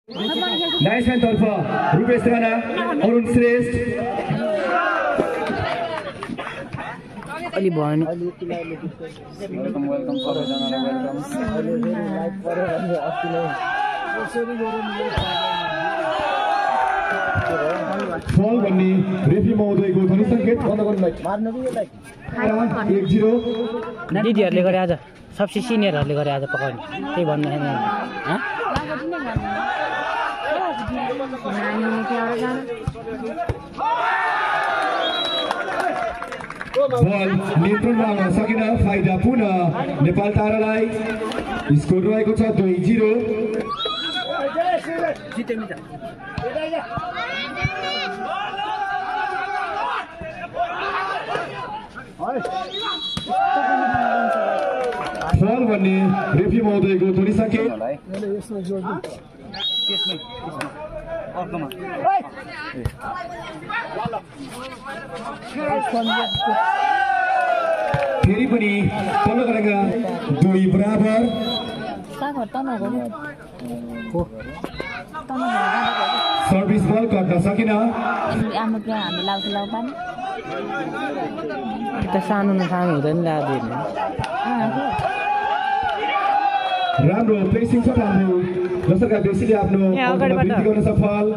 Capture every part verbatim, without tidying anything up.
लाइन्सम्यान तर्फ रुपेश राणा, अरुण श्रेष्ठ अलि भएन। वेलकम वेलकम सबैजनालाई वेलकम। फल भन्ने रेफ्री महोदयको ध्वनि सङ्केत बन्द गर्नुलाई एक जिरो। दिदीहरूले गरे आज सबसे सिनियरहरूले गरे आज पकाउने त्यही भन्नु होइन। बल नियन्त्रणमा आउन सकेन, फाइदा पुनः नेपाल तारालाई। स्कोर रहेको छ दुई जिरो। फल भन्ने रेफ्री महोदयको ध्वनि सङ्केत। फेरि पनि तल्लो गरेका दुई बराबर। सर्भिस बल कट्न सकेन। सानो न सानो हुँदैन लाग्दैन। राम्रो प्लेसिङ छ राम्रो। दर्शकका बेसीले आफ्नो वृद्धि गर्न सफल।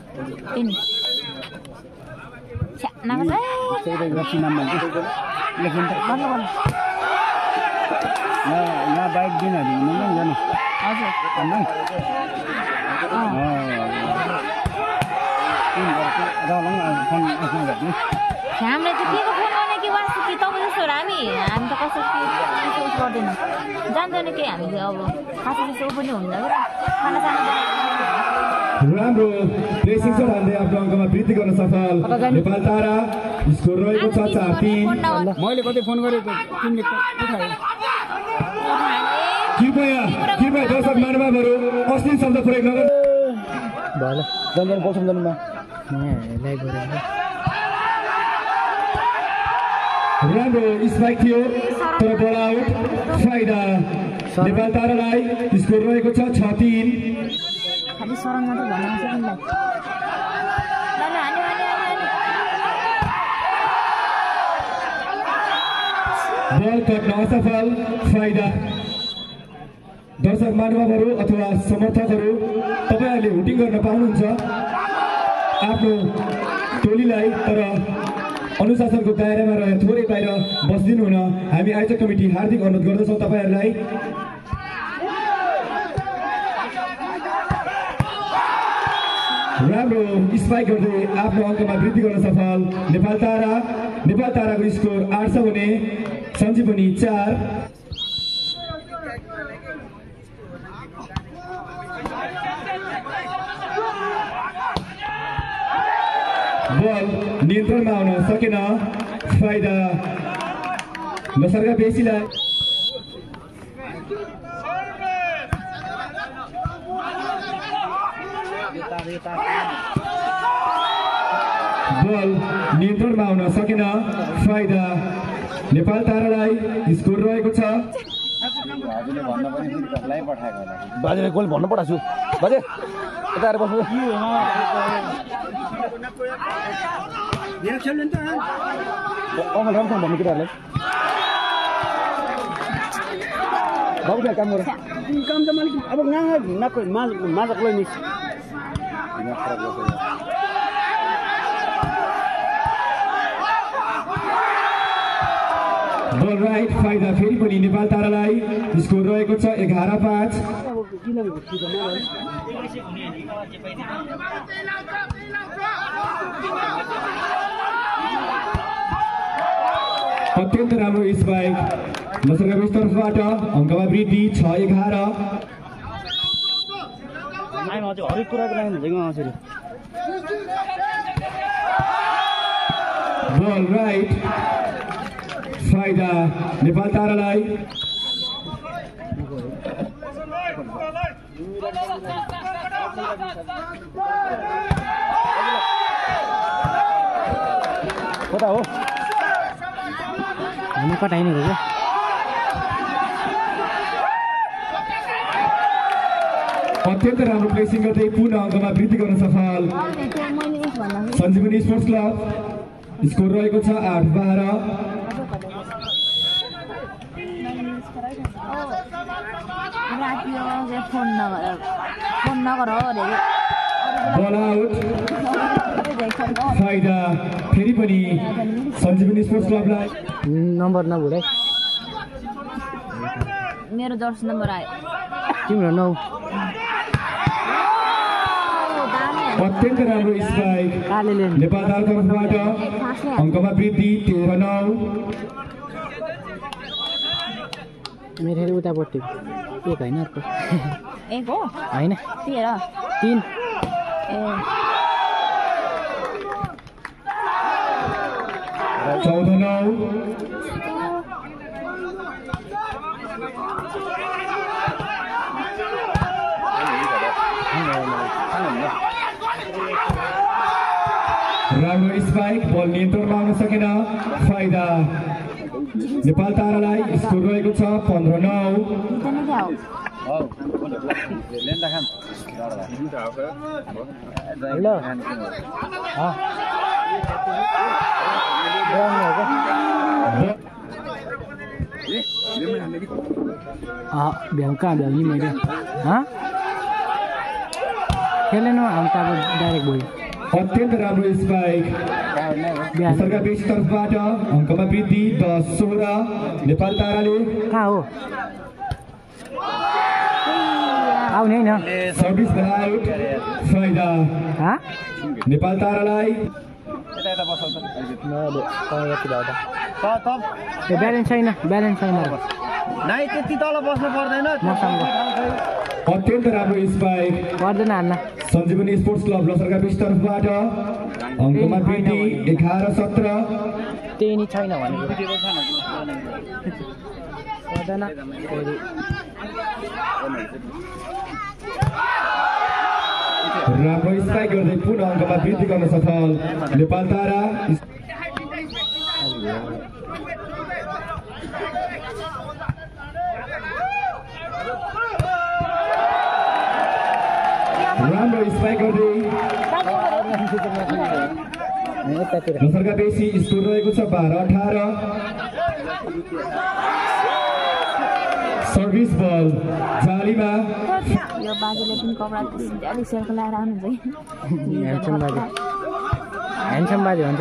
यहाँ बाइक दिनहरू जानु हजुर हामीले चाहिँ के को फोन गर्ने कि वास्तु कि तपाईँ जस्तो हामी हामी त कसरी त्यसो उस गर्दैन जान्दैन के हामीले अब खासै त्यसो पनि हुँदैन खाना साना राम्रो प्लेसिङ छ भन्दै आफ्नो अङ्कमा वृद्धि गर्न सफल नेपाल तारा। स्कोर रहेको छ चार तीन। मैले कतै फोन गरेको तिमीले उठायो। कृपया कृपया दर्शक महानुभावहरू अश्लील शब्द प्रयोग नगर्नु। भएन जन्जन बोल्छौँ जन्ममा राम्रो स्ट्राइक थियो तर बल आउट। फाइदा नेपाल तारालाई। स्कोर रहेको छ छ तीन। खाली सरङ मात्रै भन्न सकिन्छ। बल कट्न असफल। फाइदा दर्शक महानुभावहरू अथवा समर्थकहरू तपाईँहरूले हुटिङ गर्न पाउनुहुन्छ आफ्नो टोलीलाई, तर अनुशासनको दायरामा रहे थोरै बाहिर बसिदिनु हुन हामी आयोजक कमिटी हार्दिक अनुरोध गर्दछौँ तपाईँहरूलाई। राम्रो स्पाइक गर्दै आफ्नो अङ्कमा वृद्धि गर्न सफल नेपाल तारा। नेपाल ताराको स्कोर आठ छ भने सञ्जीवनी चार। बल नियन्त्रणमा आउन सकेन। फाइदा लसर्का बेसीलाई। बल नियन्त्रणमा आउन सकेन। फाइदा नेपाल तारालाई। स्कोर रहेको छ बाजेले गोल भन्नु पठाएको छु। बाजे यता आएर बस्नु। कमल राम्रोसँग भन्नु केटाहरूलाई। बाबु त्यहाँ काम गर। काम त मैले अब नाको माझको नि बल राइट। फाइदा फेरि पनि नेपाल तारालाई। स्कोर रहेको छ एघार पाँच। अत्यन्त राम्रो स्पाइक लसर्का बेस तर्फबाट। अङ्कमा वृद्धि छ एघार। हरेक कुराको लागि आउँछ। Ball right. फाइदा नेपाल तारालाई। कता हो हामी कटाइने हो क्या। अत्यन्त राम्रो प्लेसिङ गर्दै पुनः अङ्कमा वृद्धि गर्न सफल सञ्जीवनी स्पोर्ट्स क्लब। स्कोर रहेको छ आठ बाह्र। फोन नगर फोन नगर हो बल आउट। फाइदा फेरि पनि सञ्जीवनी स्पोर्ट्स क्लबलाई। नम्बर नभुल है मेरो जर्सी नम्बर आयो तिम्रो नौ। अत्यन्त राम्रो स्पाइक नेपाल तर्फबाट अङ्कमा वृद्धि तेह्र नौ। मेरो फेरि उतापट्टि एक होइन अर्को एक हो होइन तेह्र तिन। ए चौध नौ। राम्रो स्पाइक बल नियन्त्रणमा आउन सकेन। फाइदा नेपाल तारालाई। स्कोर रहेको छ पन्ध्र नौ। भ्याउ कहाँ भ्याउ नि मैले खेलेन हामी त अब डाइरेक्ट भयो। अत्यन्त राम्रो स्पाइक सरकार बेसी तर्फबाट अङ्कमा वृद्धि दस सोह्र। नेपाल ताराले कहाँ हो आउने होइन सर्भिस आउट। फाइदा नेपाल तारालाई। ब्यालेन्स छैन ब्यालेन्स छैन त्यति तल बस्नु पर्दैन। अत्यन्त राम्रो स्पाइक पर्दैन हान्न। सञ्जीवनी स्पोर्ट्स क्लब लसरका बेसी तर्फबाट अङ्कमा वृद्धि एघार सत्र। त्यही नि छैन भनेको पर्दैन। राम्रो स्पाइक गर्दै पुनः अङ्कमा वृद्धि गर्न सफल नेपाल तारा। राम्रो स्पाइक गर्दै लसरका बेसी। स्कोर रहेको छ बाह्र अठार। सर्भिस बल जालीमा। यो बाजेले पनि कपडा अलिक सेलको लगाएर आउनुहुन्छ ह्यान्डसम बाजे ह्यान्डसम बाजे भन्छ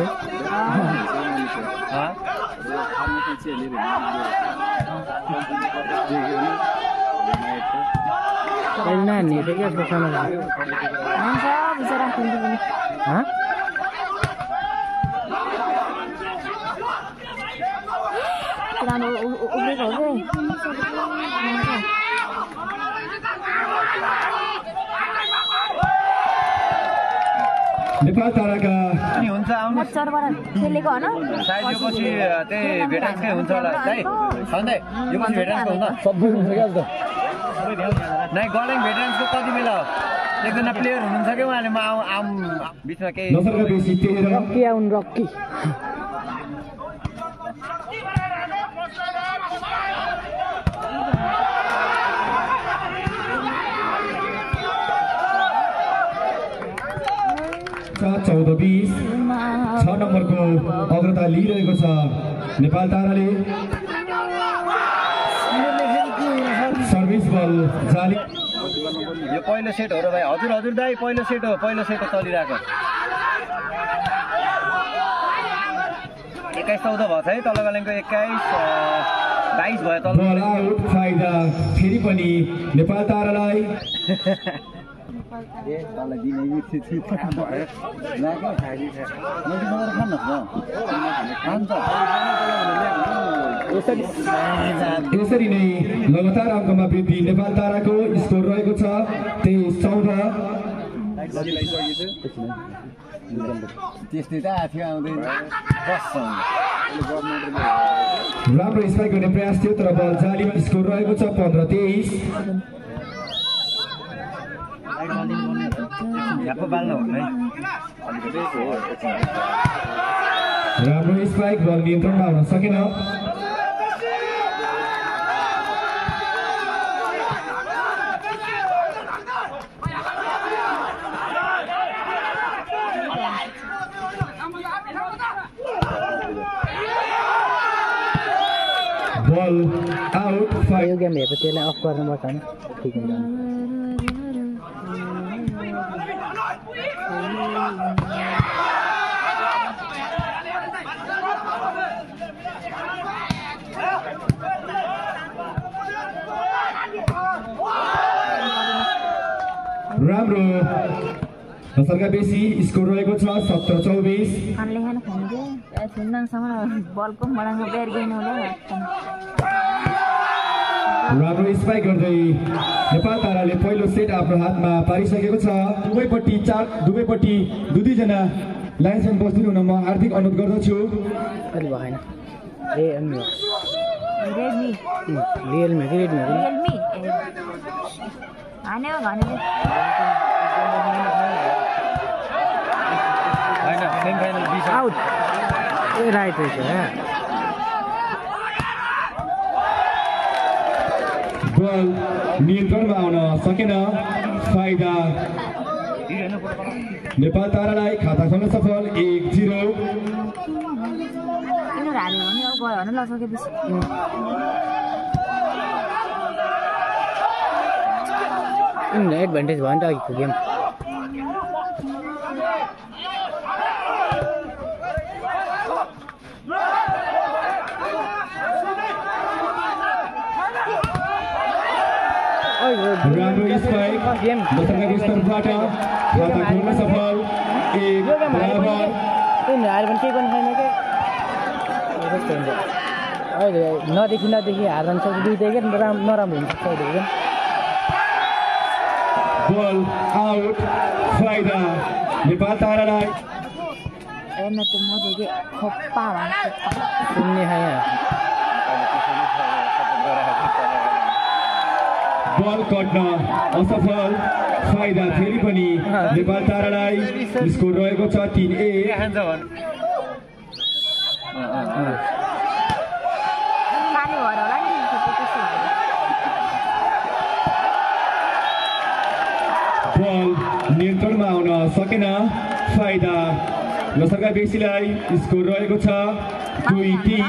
नानी क्या बसाउनु हुन्छ बिचरा खेल्नु पनि राम्रो उब्रेको हो नेपाल ताराका हुन्छ आउनु मच्चरबाट खेलेको हो न सायद यो पछि त्यही भेटाक्सकै हुन्छ होला है सन्दै यो पछि भेटाक्सको हुन्छ सबै हुन्छ क्या त नै गलेङ भेटरेन्सको कति बेला हो एकजना प्लेयर हुनुहुन्छ कि उहाँले म आउँ आउँ बिचमा केही लसरका बेसी तेह्र। रक्की आउनु रक्की चौध बिस छ नम्बरको अग्रता लिइरहेको छ नेपाल ताराले। सर्भिस बल जाली। यो पहिलो सेट हो र भाइ हजुर हजुर दाइ पहिलो सेट हो पहिलो सेट हो चलिरहेको एक्काइस चौध भएको छ है तल गलेङको एक्काइस बाइस भयो तल बल आउट। फाइदा फेरि पनि नेपाल तारालाई। यसरी नै लगातार अङ्कमा वृद्धि नेपाल ताराको। स्कोर रहेको छ तेइस चौध। त्यस्तै त आथ्यो आउँदैन राम्रो स्पाइक गर्ने प्रयास थियो तर बल जालीमा। स्कोर रहेको छ पन्ध्र तेइस। राम्रो स्पाइक बल नियन्त्रणमा हुन सकेन। बल आउट फाइभ यो गेम हेरेपछि यसलाई अफ गर्नुपर्छ होइन ठिक हुन्छ राम्रो सरकार बेसी स्कोर रहेको छ सत्र चौबिस खानले खान खान्थ्यो छुन्दाङसम्म बलको मडाङको बेर गेर्नु होला राम्रो स्पाइक गर्दै नेपाल ताराले पहिलो सेट आफ्नो हातमा पारिसकेको छ दुवैपट्टि चार दुवैपट्टि दुई दुईजना लाइन्सम्म बस्दिनु हुन म हार्दिक अनुरोध गर्दछु कहिले भएन ए अनि रेडमी रियलमी कि रेडमी रियलमी हान्यो भनेले होइन सेमिफाइनल बिस आउट ए राइट रहेछ बल नियन्त्रणमा आउन सकेन फाइदा नेपाल तारालाई खाता खोल्न सफल एक जिरो यिनीहरू हाल्यो भने अब गयो भने लसकेपछि एडभान्टेज भयो नि त अघिको गेम राम्रो स्पाइक बसरका स्तरबाट खाता खोल्न सफल एक बराबर यिनीहरू हाल्यो भने केही पनि छैन क्या कस्तो हुन्छ अहिले नदेखि नदेखि हार जान्छ दुइटै क्या नराम्रो हुन्छ अहिले बल आउट फाइदा नेपाल तारालाई हेर्न त मजाले खोप्पा भन्छ सुन्ने खायो बल कट्न असफल फाइदा फेरि पनि नेपाल तारालाई स्कोर रहेको छ तीन एक पानी भएर होला नि त्यसो बल नियन्त्रणमा आउन सकेन फाइदा लसरका बेसीलाई स्कोर रहेको छ दुई तीन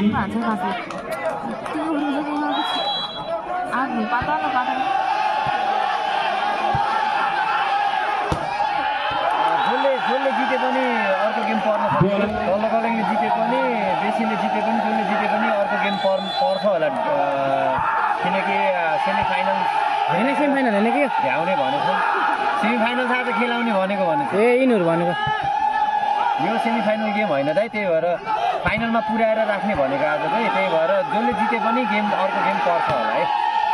जसले जसले जिते पनि अर्को गेम पर्न सक्छ तल्लो कलेङले जिते पनि बेसीले जिते पनि जसले जिते पनि अर्को गेम पर् पर्छ होला किनकि सेमी फाइनल होइन सेमी फाइनल होइन कि भ्याउने भनेको सेमी फाइनल साथ खेलाउने भनेको भनेको ए यिनीहरू भनेको यो सेमी फाइनल गेम होइन दाइ त्यही भएर फाइनलमा पुर्याएर राख्ने भनेको आज चाहिँ त्यही भएर जसले जिते पनि गेम अर्को गेम पर्छ होला है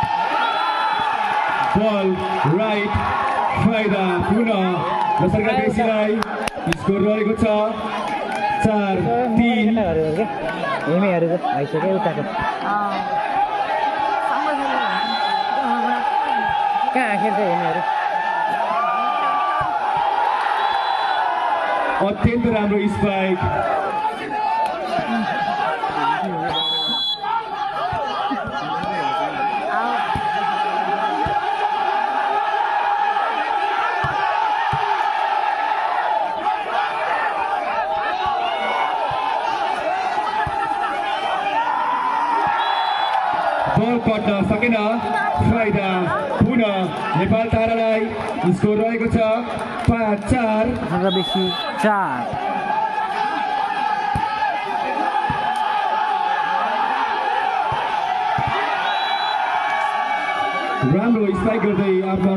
बल राइट फाइदा पुनः लसरका बेसीलाई स्कोर रहेको छ चार तीन हेमेहरूको भइसक्यो उताको कहाँ खेल्छ हेमेहरू अत्यन्त राम्रो स्पाइक बल कट्न सकेन फाइदा पुनः नेपाल तारालाई स्कोर रहेको छ पाँच चार बेसी चार राम्रो स्पाइक गर्दै आफ्नो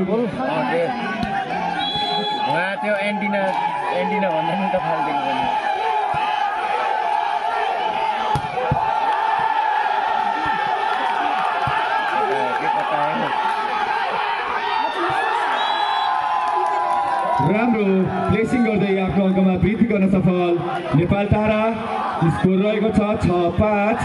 उहाँ त्यो एन्टिना एन्टिना भन्दा नि त फाल्दिनु पर्ने राम्रो प्लेसिङ गर्दै आफ्नो अङ्कमा वृद्धि गर्न सफल नेपाल तारा स्कोर रहेको छ छ पाँच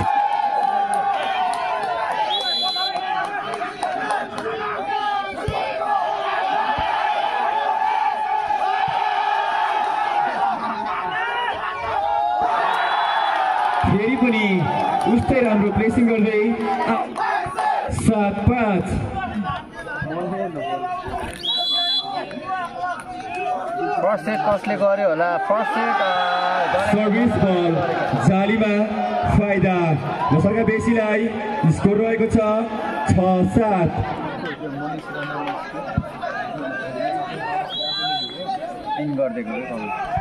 फेरि पनि उस्तै राम्रो प्लेसिङ गर्दै सात पाँच फर्स्ट सेट कसले गर्यो होला फर्स्ट सेट सर्भिस बल जालीमा फाइदा नसरका बेसीलाई स्कोर रहेको छ छ सात तीन गरिदिएको हो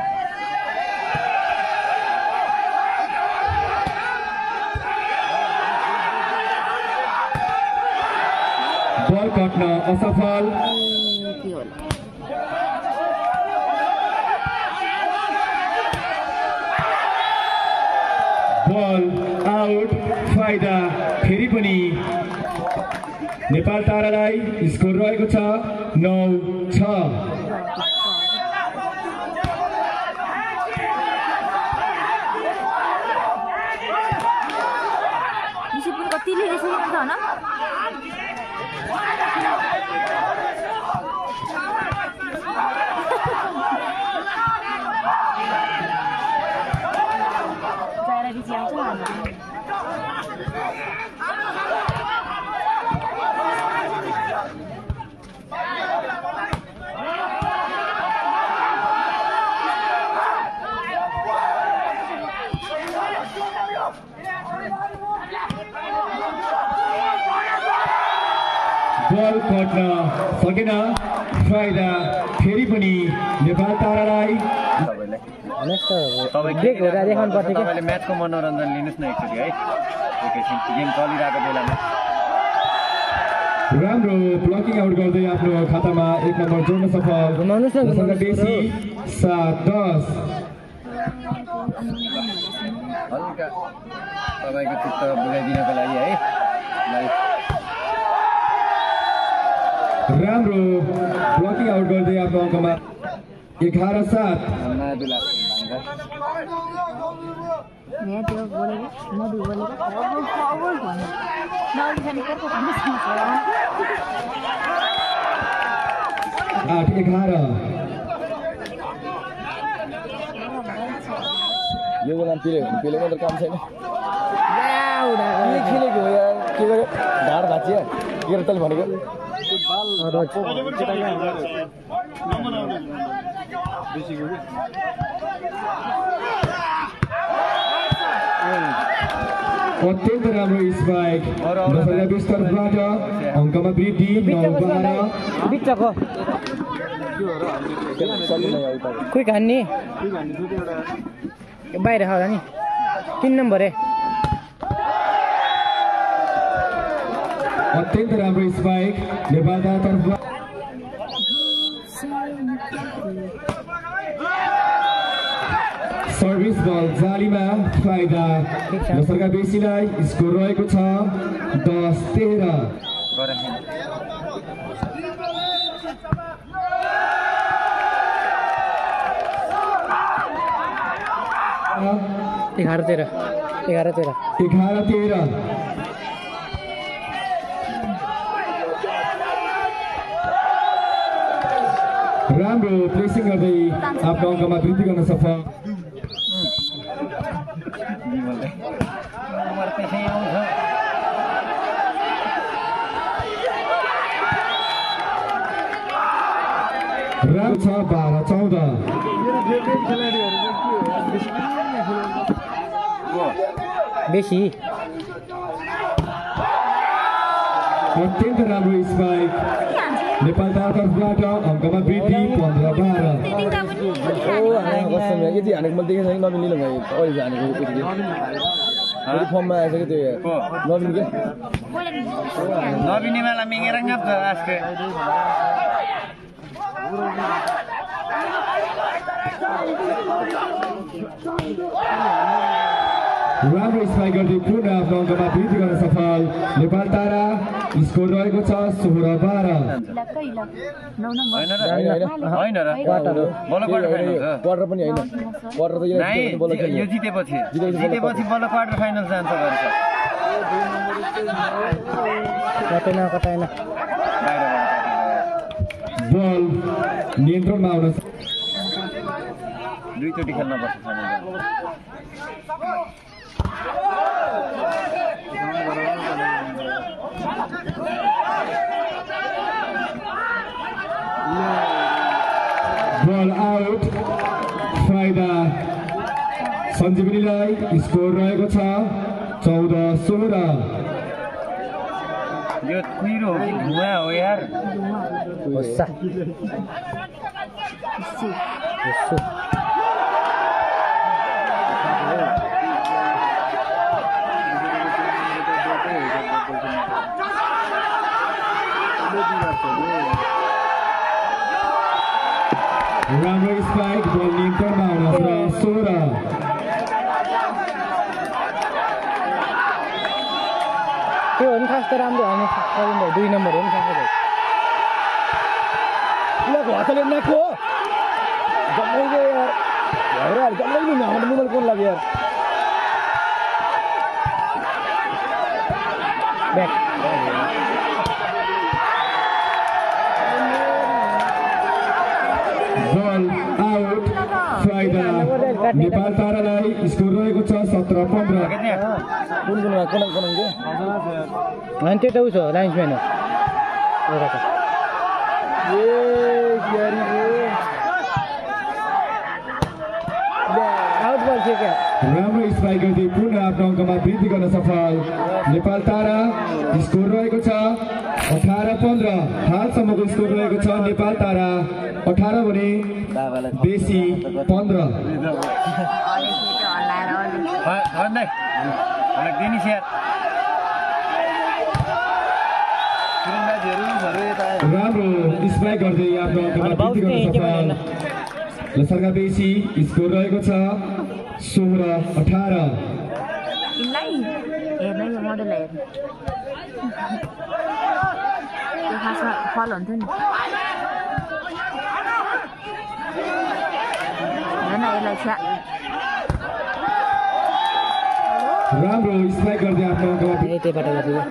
बल कट्न असफल के होला बल आउट फाइदा फेरि पनि नेपाल तारालाई स्कोर रहेको छ नौ छ डिसिप्लिन कति लिइसकेको छ होइन जाएर बिची आउँछ हामी बल कट्न सकेन फाइदा फेरि पनि नेपाल तारालाई तपाईँले म्याचको मनोरञ्जन लिनुहोस् न एकचोटि है एकैछिन गेम चलिरहेको बेलामा राम्रो ब्लकिङ आउट गर्दै आफ्नो खातामा एक नम्बर जोड्न सफल जसका बेसी सात दस हल्का तपाईँको चित्त बुझाइदिनको लागि है राम्रो ब्लकिङ आउट गर्दै आफ्नो अङ्कमा एघार सात यहाँ त्यो बोलेको मधु बोलेको खबर खबर भन्यो नअलिकति कस्तो आठ एघार यो बेला पिले पिले मात्र काम छैन खेलेको हो यार के गर्यो ढाड भाँचियो के तैँले भनेको अत्यन्त राम्रो स्पाइक दसैँ बिस तर्फबाट अङ्कमा वृद्धि नौ बाह्र बिचको कोही खान्ने बाहिर होला नि तीन नम्बर है अत्यन्त राम्रो स्पाइक नेपाल तर्फ सर्भिस बल जालीमा फाइदा दसरका बेसीलाई स्कोर रहेको छ दस तेह्र एघार तेह्र एघार तेह्र एघार तेह्र राम्रो प्लेसिङ गर्दै आफ्नो अङ्कमा वृद्धि गर्न सफल राम्रो छ बाह्र चौध बेसी अत्यन्त राम्रो स्पाइक नेपाल तर्फबाट अङ्कमा वृद्धि पन्ध्र बाह्र यति हानेको मैले देखेको छैन नवीन लिनु भाइ अहिले हानेको यतिकै फर्ममा आएछ कि त्यो नवीन के नवीन वाला मेगेर ngap aske राम्रो स्पाइक गर्दै पुनः आफ्नो अङ्कमा वृद्धि गर्न सफल नेपाल तारा स्कोर रहेको छ सोह्र बाह्र होइन र बल क्वार्टर फाइनल क्वार्टर पनि होइन क्वार्टर त यो जितेपछि जितेपछि बल क्वार्टर फाइनल जान्छ भन्छ कतै न कतै न बल नियन्त्रणमा आउन दुईचोटि खेल्न पर्छ बल आउट फाइदा सञ्जीवनीलाई स्कोर रहेको छ चौध सोह्र। यो कुहिरो हो कि धुवा हो यार? होस्सा राम्रो स्पाइक बल नियन्त्रणमा आउन सोह्र। त्यो हो नि खास त राम्रो हाल्नु सकिँदैन दुई नम्बर हो नि खास ल घरले नाको जम्मै यार भइरहेको जम्मै नि हाम्रो मोबाइल कोन लाग्यो यार ब्याक बल आउट फाइदा नेपाल तारालाई स्कोर रहेको छ सत्र पन्ध्र। कुन कुन कुन कुन के अनि त्यो त उसो लाइन्सम्यान हो एउटा त ए यारी आउट बल थियो क्या राम्रो स्पाइक गर्दै पुनः आफ्नो अङ्कमा वृद्धि गर्न सफल नेपाल तारा। स्कोर रहेको छ अठार पन्ध्र। हालसम्मको स्कोर रहेको छ नेपाल तारा अठार भने बेसी पन्ध्र। राम्रो स्पाइक गर्दै आफ्नो अङ्कमा वृद्धि गर्न सफल लसरका बेसी। स्कोर रहेको छ सोह्र अठार। तिमीलाई हेर्नै यो मोडल हेर्नु त्यो खासमा फल हुन्थ्यो नि हेर्न यसलाई छ्या राम्रो स्पाइक गर्दै आफ्नो अङ्कमा ए त्यहीबाट गर्छु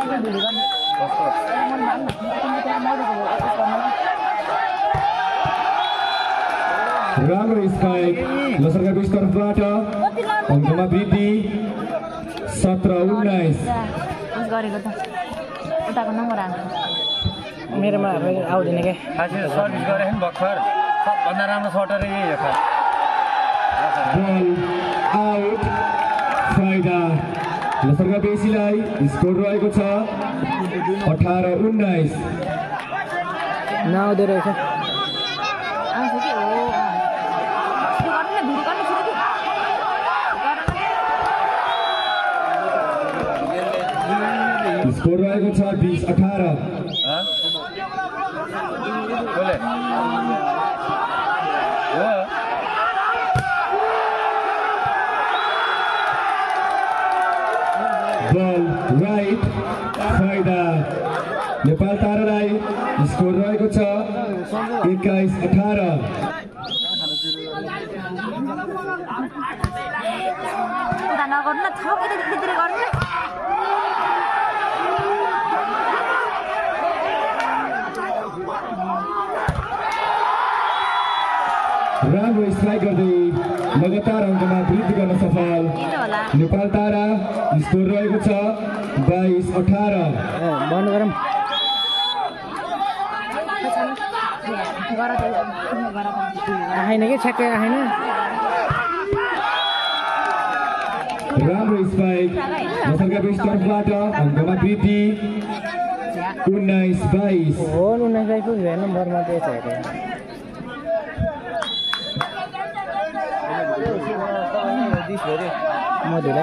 राम्रो स्पाइक लसरका बीच तर्फबाट अङ्कमा वृद्धि सत्र उन्नाइस। गरेको त उताको नम्बर हाल्नु मेरोमा आउँदैन क्या खासै सर्भिस गरे नि भर्खर सबभन्दा राम्रो सटर यही हो खास। बल आउट फाइदा लसरका बेसीलाई स्कोर रहेको छ अठार उन्नाइस। नआउँदो रहेछ आउँछ कि हो त्यो गर्नु न भिडियो गर्नु सुरु कि स्कोर रहेको छ बिस अठार। बल राइट फाइदा नेपाल तारालाई स्कोर रहेको छ एक्काइस अठार। उता नगर्नु न थप यतातिर गर्नु न राम्रो स्ट्राइक गर्दै लगातार अङ्कमा वृद्धि गर्न सफल नेपाल तारा। स्कोर रहेको छ बाइस अठार। बन्द गरौँ आएन कि छ्याक्कै आएन। राम्रो स्पाइक लसरका बीच तर्फबाट अङ्कमा वृद्धि उन्नाइस बाइस। हो उन्नाइस बाइस पो हेर्नु नम्बरमा त्यही छ मधुलाई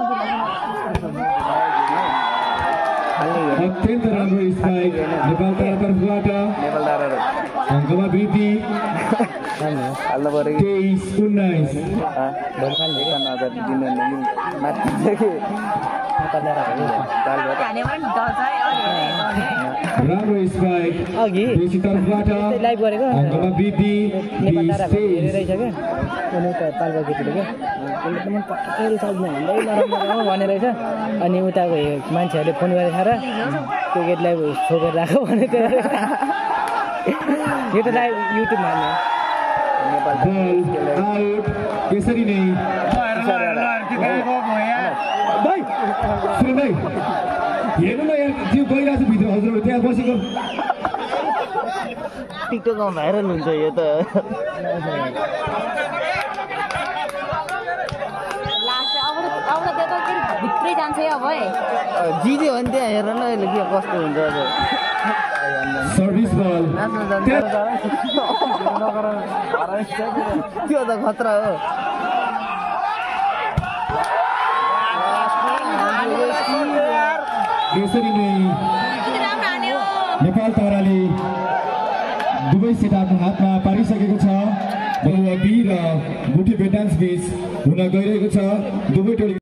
अत्यन्त राम्रो स्पाइक नेपाल तारा तर्फबाट अङ्कमा वृद्धि तेइस उन्नाइस। राम्रो स्पाइक अघि बेसी तर्फबाट लाइभ गरेको अङ्कमा वृद्धि नेपाल तारा बिस हेरेर तेइस। रहेछ क्या अनि उता पाल्पा केटीले क्या उसले त मन पक्कै साइडमा हिँड्दै नराम्रो भने रहेछ। अनि उताको मान्छेहरूले फोन गरेर खाएर त्यो केटीलाई छोपेर राख भनेको यो त लाइभ युट्युबमा हाल्ने बल आउट। यसरी नै भाइ सुन भाइ हेर्नु न यहाँ त्यो गइरहेको छ भित्र हजुर त्यहाँ बसेको टिकटकमा भाइरल हुन्छ यो त भित्रै जान्छ है अब है जित्यो भने त्यहाँ हेर न अहिले के कस्तो हुन्छ अब सर्भिस बल नाच्न जान्छ त्यो त खतरा हो यसरी नै राम्रो हान्यो नेपाल ताराले दुवै सेट आफ्नो हातमा पारिसकेको छ। बरुवा बी र गुठी बेटान्स बीच हुन गइरहेको छ। दुवै टोली